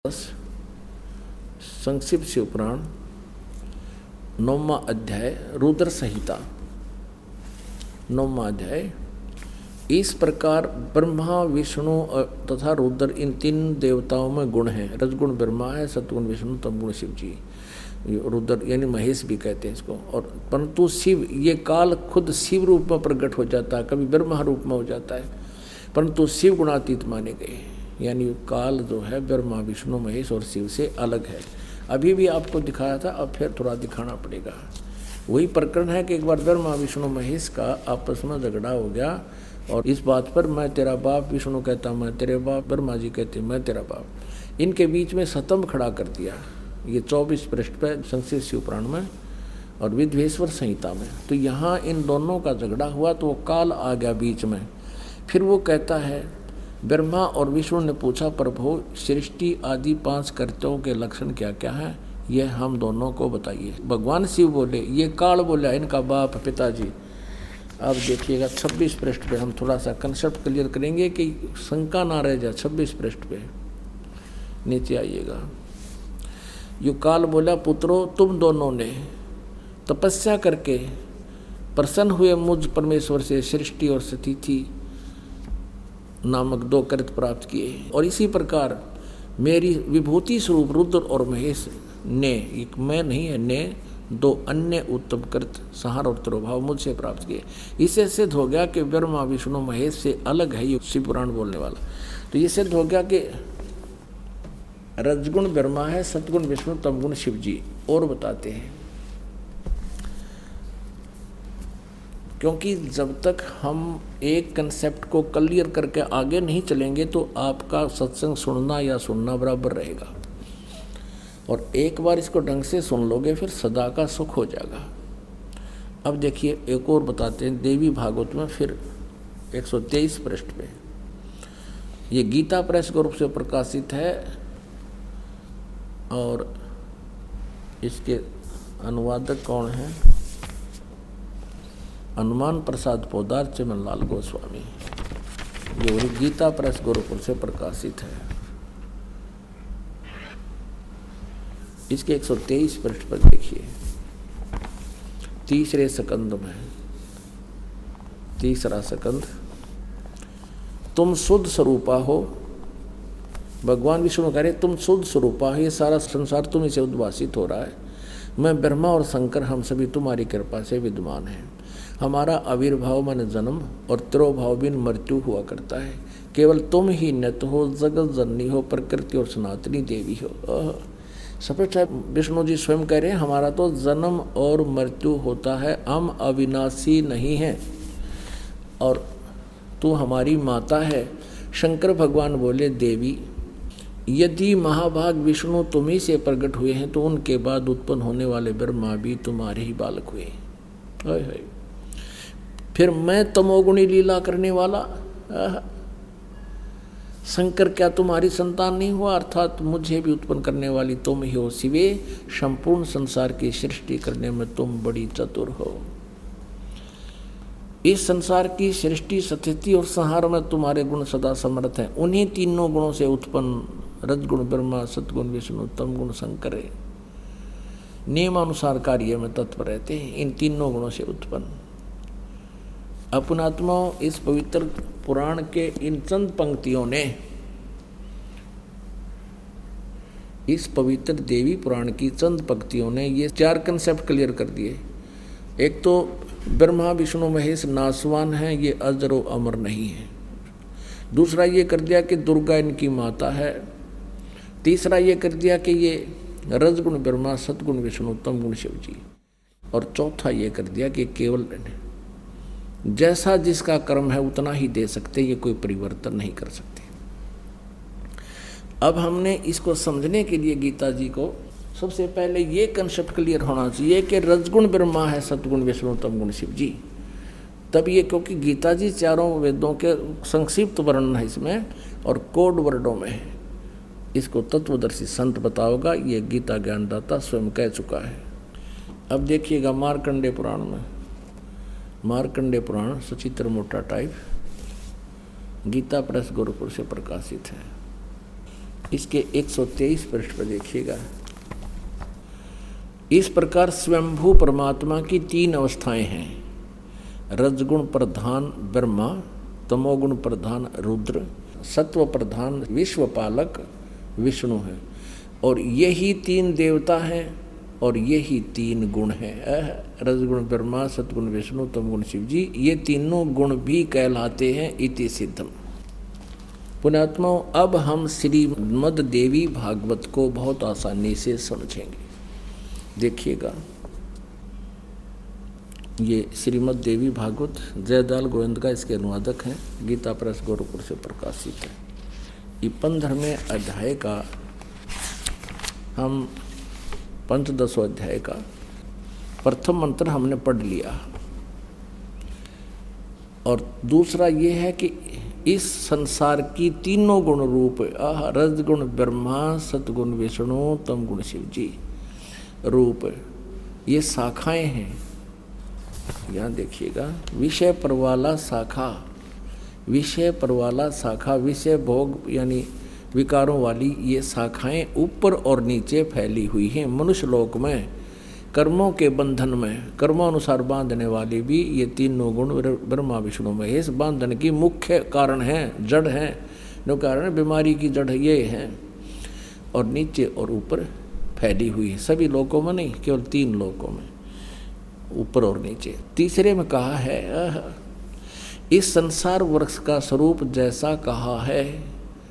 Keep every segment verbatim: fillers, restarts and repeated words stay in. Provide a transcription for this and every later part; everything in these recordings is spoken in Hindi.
संक्षिप्त शिव पुराण नौवां अध्याय रुद्र संहिता। नौवां अध्याय। इस प्रकार ब्रह्मा विष्णु तथा रुद्र इन तीन देवताओं में गुण हैं। रजगुण ब्रह्मा है, सतगुण विष्णु, तमगुण शिव जी। रुद्र यानी महेश भी कहते हैं इसको। और परंतु शिव ये काल खुद शिव रूप में प्रकट हो जाता है, कभी ब्रह्मा रूप में हो जाता है, परंतु शिव गुणातीत माने गए। यानी काल जो है ब्रह्मा विष्णु महेश और शिव से अलग है। अभी भी आपको दिखाया था, अब फिर थोड़ा दिखाना पड़ेगा। वही प्रकरण है कि एक बार ब्रह्मा विष्णु महेश का आपस में झगड़ा हो गया और इस बात पर मैं तेरा बाप, विष्णु कहता मैं तेरे बाप, ब्रह्मा जी कहते मैं तेरा बाप। इनके बीच में स्तंभ खड़ा कर दिया। ये चौबीस पृष्ठ पर संक्षिप्त शिव पुराण में और विद्वेश्वर संहिता में। तो यहाँ इन दोनों का झगड़ा हुआ तो वो काल आ गया बीच में। फिर वो कहता है, ब्रह्मा और विष्णु ने पूछा, प्रभु सृष्टि आदि पांच कर्तव्यों के लक्षण क्या क्या हैं, यह हम दोनों को बताइए। भगवान शिव बोले, ये काल बोला इनका बाप पिताजी। अब देखिएगा छब्बीस पृष्ठ पे हम थोड़ा सा कंसेप्ट क्लियर करेंगे कि शंका ना रह जाए। छब्बीस पृष्ठ पे नीचे आइएगा। यो काल बोला, पुत्रों तुम दोनों ने तपस्या करके प्रसन्न हुए मुझ परमेश्वर से सृष्टि और स्थिति नामक दो कृत प्राप्त किए, और इसी प्रकार मेरी विभूति स्वरूप रुद्र और महेश ने, एक मैं नहीं है, ने दो अन्य उत्तम कृत संहार और तिरोभाव मुझसे प्राप्त किए। इससे सिद्ध हो गया कि ब्रह्मा विष्णु महेश से अलग है ये शिव पुराण बोलने वाला। तो ये सिद्ध हो गया कि रजगुण ब्रह्मा है, सतगुण विष्णु, तमगुण शिव जी। और बताते हैं, क्योंकि जब तक हम एक कंसेप्ट को क्लियर करके आगे नहीं चलेंगे तो आपका सत्संग सुनना या सुनना बराबर रहेगा। और एक बार इसको ढंग से सुन लोगे फिर सदा का सुख हो जाएगा। अब देखिए एक और बताते हैं देवी भागवत में, फिर एक सौ तेईस पृष्ठ पे। ये गीता प्रेस के रूप से प्रकाशित है और इसके अनुवादक कौन हैं? हनुमान प्रसाद पोदार चमन लाल गोस्वामी। ये गीता प्रेस गोरखपुर से प्रकाशित है। इसके एक सौ तेईस पृष्ठ पर देखिए, तीसरे सकंद में, तीसरा सकंद, तुम शुद्ध स्वरूपा हो। भगवान विष्णु कह रहे तुम शुद्ध स्वरूपा हो, ये सारा संसार तुम्हीं से उद्भासित हो रहा है। मैं ब्रह्मा और शंकर हम सभी तुम्हारी कृपा से विद्यमान हैं। हमारा आविर्भाव मन जन्म और तिरोभाव बिन मृत्यु हुआ करता है। केवल तुम ही नित हो, जगत जननी हो, प्रकृति और सनातनी देवी हो। सफेद विष्णु जी स्वयं कह रहे हैं हमारा तो जन्म और मृत्यु होता है, हम अविनाशी नहीं हैं और तू हमारी माता है। शंकर भगवान बोले, देवी यदि महाभाग विष्णु तुम्ही से प्रकट हुए हैं तो उनके बाद उत्पन्न होने वाले ब्रह्मा भी तुम्हारे ही बालक हुए। हाय हाय, फिर मैं तमोगुणी लीला करने वाला शंकर क्या तुम्हारी संतान नहीं हुआ? अर्थात मुझे भी उत्पन्न करने वाली तुम ही हो। शिवे संपूर्ण संसार की सृष्टि करने में तुम बड़ी चतुर हो। इस संसार की सृष्टि, स्थिति और संहार में तुम्हारे गुण सदा समर्थ हैं। उन्हीं तीनों गुणों से उत्पन्न रजगुण ब्रह्मा, सतगुण विष्णु, तमगुण शंकर नियमानुसार कार्य में तत्पर रहते हैं। इन तीनों गुणों से उत्पन्न अपनात्मा इस पवित्र पुराण के इन चंद पंक्तियों ने, इस पवित्र देवी पुराण की चंद पंक्तियों ने ये चार कंसेप्ट क्लियर कर दिए। एक तो ब्रह्मा विष्णु महेश नासवान हैं, ये अजर व अमर नहीं है। दूसरा ये कर दिया कि दुर्गा इनकी माता है। तीसरा ये कर दिया कि ये रजगुण ब्रह्मा, सतगुण विष्णु, तमगुण शिव जी। और चौथा ये कर दिया कि केवल जैसा जिसका कर्म है उतना ही दे सकते, ये कोई परिवर्तन नहीं कर सकते। अब हमने इसको समझने के लिए गीता जी को सबसे पहले ये कंसेप्ट क्लियर होना चाहिए कि रजगुण ब्रह्मा है, सतगुण विष्णु, तमगुण शिव जी। तब ये, क्योंकि गीता जी चारों वेदों के संक्षिप्त वर्णन है इसमें और कोड वर्डों में है। इसको तत्वदर्शी संत बताओगा, ये गीता ज्ञानदाता स्वयं कह चुका है। अब देखिएगा मार्कंडेय पुराण में, मार्कंडेय पुराण सचित्र मोटा टाइप, गीता प्रेस गोरखपुर से प्रकाशित है। इसके एक सौ तेईस पृष्ठ पर देखिएगा। इस प्रकार स्वयंभू परमात्मा की तीन अवस्थाएं हैं, रजगुण प्रधान ब्रह्मा, तमोगुण प्रधान रुद्र, सत्व प्रधान विश्वपालक विष्णु है। और यही तीन देवता हैं और यही तीन गुण हैं, रजगुण ब्रह्मा, सत्गुण विष्णु, तमगुण शिव जी। ये तीनों गुण भी कहलाते हैं इति सिद्धम। पुण्यात्माओं, अब हम श्रीमद् देवी भागवत को बहुत आसानी से समझेंगे। देखिएगा, ये श्रीमद् देवी भागवत जयदयाल गोविंद का इसके अनुवादक हैं, गीता प्रेस गोरखपुर से प्रकाशित है। ये पंद्रहवें अध्याय का हम पंचदशों अध्याय का प्रथम मंत्र हमने पढ़ लिया। और दूसरा ये है कि इस संसार की तीनों गुण रूप रजगुण ब्रह्मा, सतगुण विष्णु, तमगुण शिव जी रूप, ये शाखाएं हैं। यहाँ देखिएगा, विषय परवाला शाखा, विषय परवाला शाखा, विषय भोग यानी विकारों वाली ये शाखाएं ऊपर और नीचे फैली हुई हैं। मनुष्य लोक में कर्मों के बंधन में कर्मानुसार बांधने वाली भी ये तीनों गुण ब्रह्मा विष्णु महेश बांधन की मुख्य कारण हैं, जड़ हैं। जो कारण बीमारी की जड़ ये है, और नीचे और ऊपर फैली हुई है। सभी लोकों में नहीं, केवल तीन लोकों में, ऊपर और नीचे। तीसरे में कहा है, इस संसार वृक्ष का स्वरूप जैसा कहा है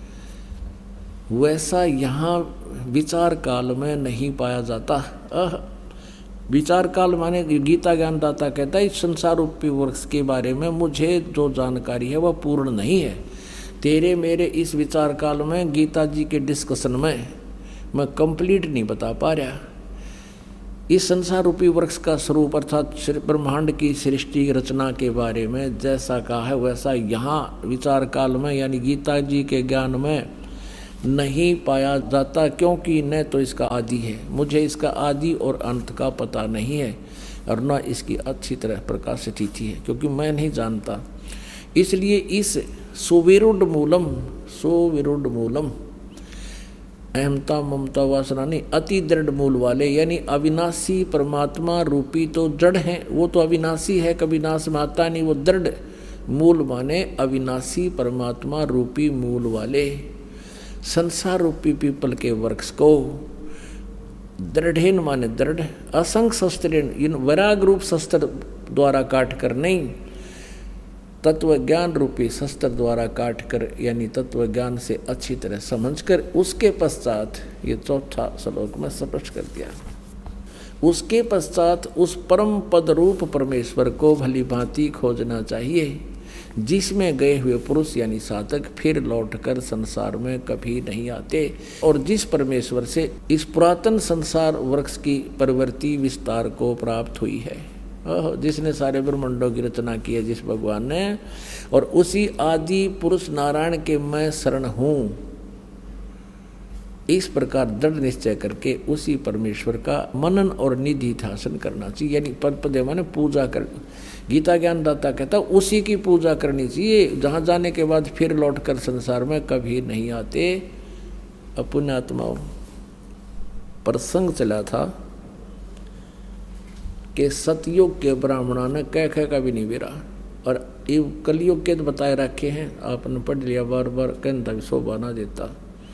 वैसा यहाँ विचार काल में नहीं पाया जाता। विचार काल माने गीता ज्ञानदाता कहता है, इस संसार रूपी वृक्ष के बारे में मुझे जो जानकारी है वह पूर्ण नहीं है। तेरे मेरे इस विचार काल में गीता जी के डिस्कशन में मैं कंप्लीट नहीं बता पा रहा। इस संसार रूपी वृक्ष का स्वरूप अर्थात ब्रह्मांड की सृष्टि रचना के बारे में जैसा कहा है वैसा यहाँ विचार काल में यानी गीता जी के ज्ञान में नहीं पाया जाता, क्योंकि न तो इसका आदि है, मुझे इसका आदि और अंत का पता नहीं है, और न इसकी अच्छी तरह प्रकाशित तिथि है, क्योंकि मैं नहीं जानता। इसलिए इस सुविरुद्ध मूलम, सुविरुद्ध मूलम अहमता ममता वासना नहीं, अति दृढ़ मूल वाले यानी अविनाशी परमात्मा रूपी तो जड़ है, वो तो अविनाशी है, कभी नाश में आता नहीं। वो दृढ़ मूल माने अविनाशी परमात्मा रूपी मूल वाले संसार रूपी पीपल के वृक्ष को दृढ़ेन माने दृढ़, असंग शस्त्रेण इन वैराग रूप शस्त्र द्वारा काट कर नहीं, तत्व ज्ञान रूपी शस्त्र द्वारा काट कर यानी तत्व ज्ञान से अच्छी तरह समझकर उसके पश्चात ये चौथा श्लोक में स्पष्ट कर दिया। उसके पश्चात उस परम पद रूप परमेश्वर को भली भांति खोजना चाहिए, जिसमें गए हुए पुरुष यानी साधक फिर लौटकर संसार में कभी नहीं आते, और जिस परमेश्वर से इस पुरातन संसार वृक्ष की प्रवृत्ति विस्तार को प्राप्त हुई है, जिसने सारे ब्रह्मांडों की रचना की है जिस भगवान ने, और उसी आदि पुरुष नारायण के मैं शरण हूँ, इस प्रकार दृढ़ निश्चय करके उसी परमेश्वर का मनन और निधि ध्यान करना चाहिए। यानी पद पदे माने पूजा कर, गीता ज्ञानदाता कहता उसी की पूजा करनी चाहिए, जहाँ जाने के बाद फिर लौटकर संसार में कभी नहीं आते। अपुण्यात्माओं, प्रसंग चला था कि सतयुग के ब्राह्मणों ने कह कह का भी नहीं बेरा, और ये कलयुग के तो बताए रखे हैं, आपने पढ़ लिया बार बार, कहता भी शोभा ना देता।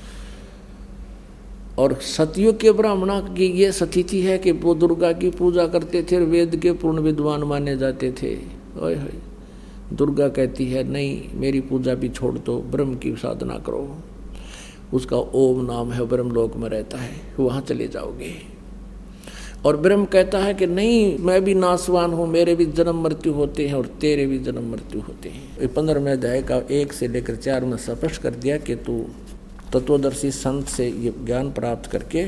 और सतयुग के ब्राह्मणों की ये स्थिति है कि वो दुर्गा की पूजा करते थे और वेद के पूर्ण विद्वान माने जाते थे। ओए होए, दुर्गा कहती है नहीं, मेरी पूजा भी छोड़ दो, ब्रह्म की साधना करो, उसका ओम नाम है, ब्रह्म लोक में रहता है, वहाँ चले जाओगे। और ब्रह्म कहता है कि नहीं, मैं भी नाशवान हूँ, मेरे भी जन्म मृत्यु होते हैं और तेरे भी जन्म मृत्यु होते हैं। पंद्रहवें अध्याय का एक से लेकर चार में स्पष्ट कर दिया कि तू तत्वदर्शी संत से ये ज्ञान प्राप्त करके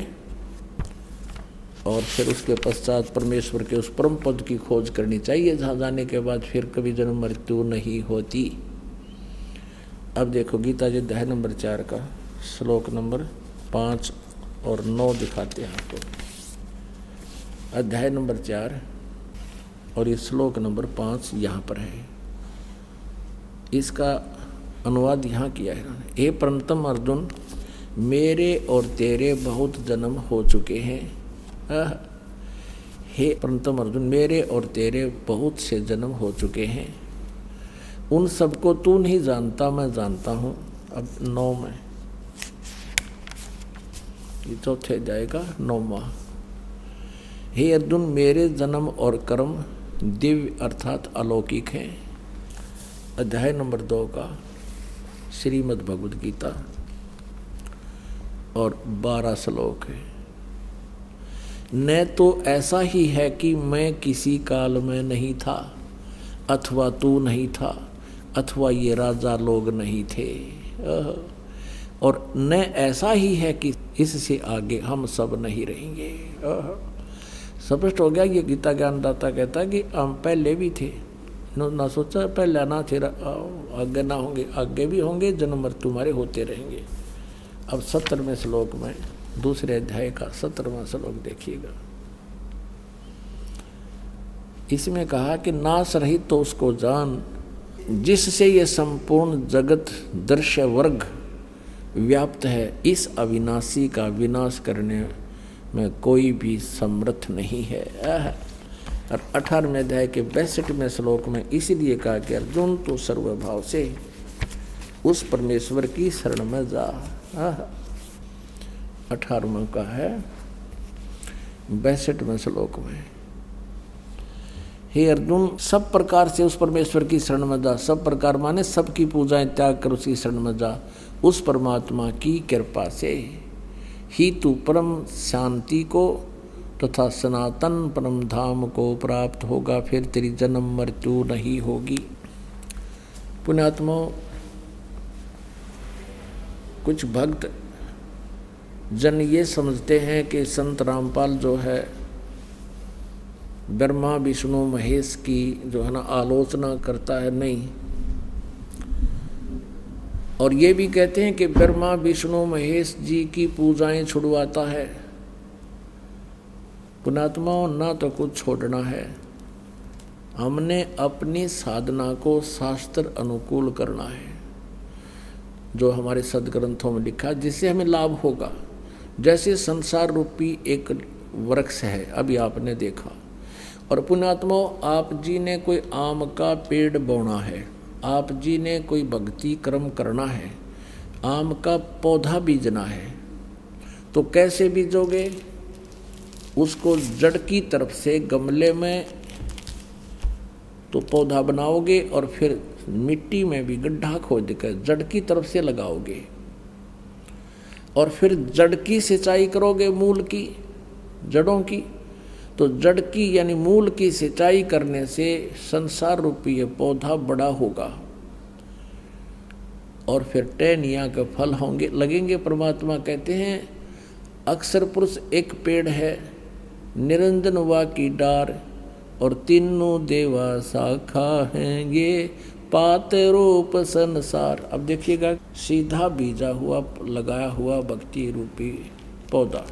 और फिर उसके पश्चात परमेश्वर के उस परम पद की खोज करनी चाहिए, जहाँ जाने के बाद फिर कभी जन्म मृत्यु नहीं होती। अब देखो गीता जी अध्याय नंबर चार का श्लोक नंबर पाँच और नौ दिखाते हैं आपको। अध्याय नंबर चार और ये श्लोक नंबर पाँच यहाँ पर है। इसका अनुवाद यहाँ किया है इन्होंने। हे प्रणतम अर्जुन, मेरे और तेरे बहुत जन्म हो चुके हैं। आह, हे परंतम अर्जुन, मेरे और तेरे बहुत से जन्म हो चुके हैं, उन सबको तू नहीं जानता, मैं जानता हूँ। अब नौ में ये चौथे जाएगा नौवां। हे अर्जुन, मेरे जन्म और कर्म दिव्य अर्थात अलौकिक हैं। अध्याय नंबर दो का श्रीमद् भगवद गीता और बारह श्लोक है। न तो ऐसा ही है कि मैं किसी काल में नहीं था, अथवा तू नहीं था, अथवा ये राजा लोग नहीं थे, और न ऐसा ही है कि इससे आगे हम सब नहीं रहेंगे। स्पष्ट हो गया। ये गीता ज्ञानदाता कहता है कि हम पहले भी थे, ना सोचा पहले ना थे, आगे ना होंगे, आगे भी होंगे, जन्म मृत्यु तुम्हारे होते रहेंगे। अब सत्तरवें श्लोक में दूसरे अध्याय का सत्तरवां श्लोक देखिएगा। इसमें कहा कि नाश रहित तो उसको जान, जिससे ये संपूर्ण जगत दृश्य वर्ग व्याप्त है, इस अविनाशी का विनाश करने में कोई भी समर्थ नहीं है। और अठारहवें अध्याय के बैसठवें श्लोक में इसीलिए कहा कि अर्जुन तू सर्वभाव से उस परमेश्वर की शरण में जा। अठारहवें का है बैसठवें श्लोक में, हे अर्जुन सब प्रकार से उस परमेश्वर की शरण में जा। सब प्रकार माने सबकी पूजाएं त्याग कर उसकी शरण में जा। उस परमात्मा की कृपा से ही तू परम शांति को तथा सनातन परम धाम को प्राप्त होगा, फिर तेरी जन्म मृत्यु नहीं होगी। पुण्यात्मा, कुछ भक्त जन ये समझते हैं कि संत रामपाल जो है ब्रह्मा विष्णु महेश की जो है ना आलोचना करता है। नहीं, और ये भी कहते हैं कि ब्रह्मा विष्णु महेश जी की पूजाएं छुड़वाता है। पुण्यात्माओं, ना तो कुछ छोड़ना है, हमने अपनी साधना को शास्त्र अनुकूल करना है, जो हमारे सदग्रंथों में लिखा, जिससे हमें लाभ होगा। जैसे संसार रूपी एक वृक्ष है, अभी आपने देखा, और पुण्यात्माओं आप जी ने कोई आम का पेड़ बोना है, आप जी ने कोई भक्ति कर्म करना है, आम का पौधा बीजना है, तो कैसे बीजोगे? उसको जड़ की तरफ से गमले में तो पौधा बनाओगे और फिर मिट्टी में भी गड्ढा खोद कर जड़ की तरफ से लगाओगे, और फिर जड़ की सिंचाई करोगे, मूल की, जड़ों की। तो जड़ की यानी मूल की सिंचाई करने से संसार रूपी ये पौधा बड़ा होगा और फिर टहनियाँ के फल होंगे, लगेंगे। परमात्मा कहते हैं अक्षर पुरुष एक पेड़ है, निरंजन वा की डार, और तीनों देवा शाखा हैं, ये पात रूप संसार। अब देखिएगा, सीधा बीजा हुआ लगाया हुआ भक्ति रूपी पौधा,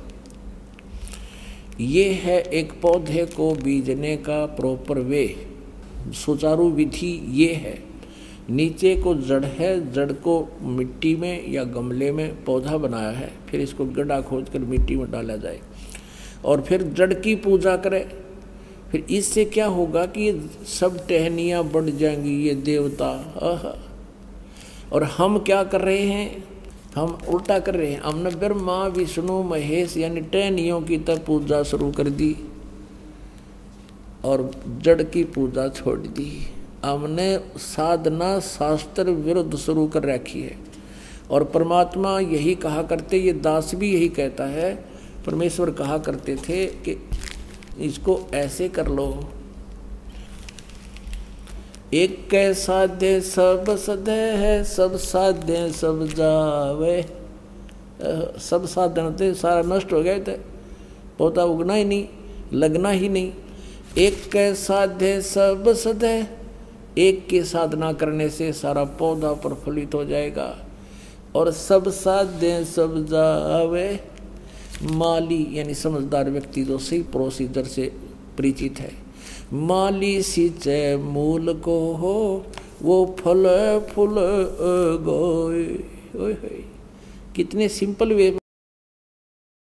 ये है एक पौधे को बीजने का प्रॉपर वे, सुचारू विधि ये है। नीचे को जड़ है, जड़ को मिट्टी में या गमले में पौधा बनाया है, फिर इसको गड्ढा खोद कर मिट्टी में डाला जाए और फिर जड़ की पूजा करें। फिर इससे क्या होगा कि ये सब टहनियाँ बढ़ जाएंगी, ये देवता। और हम क्या कर रहे हैं? हम उल्टा कर रहे हैं। हमने ब्रह्मा विष्णु महेश यानी टहनियों की तरह पूजा शुरू कर दी और जड़ की पूजा छोड़ दी। हमने साधना शास्त्र विरुद्ध शुरू कर रखी है। और परमात्मा यही कहा करते, ये दास भी यही कहता है, परमेश्वर कहा करते थे कि इसको ऐसे कर लो, एक कै साध्य सब सदे है, सब साध्य सब जावे। सब साधन थे सारा नष्ट हो गए थे, पौधा उगना ही नहीं, लगना ही नहीं। एक कै साध्य सब सदे, एक की साधना करने से सारा पौधा प्रफुल्लित हो जाएगा। और सब साध्य सब जावे, माली यानी समझदार व्यक्ति जो सही प्रोसीजर से परिचित है, माली सिंचे मूल को हो, वो फल फूल गोए। कितने सिंपल वे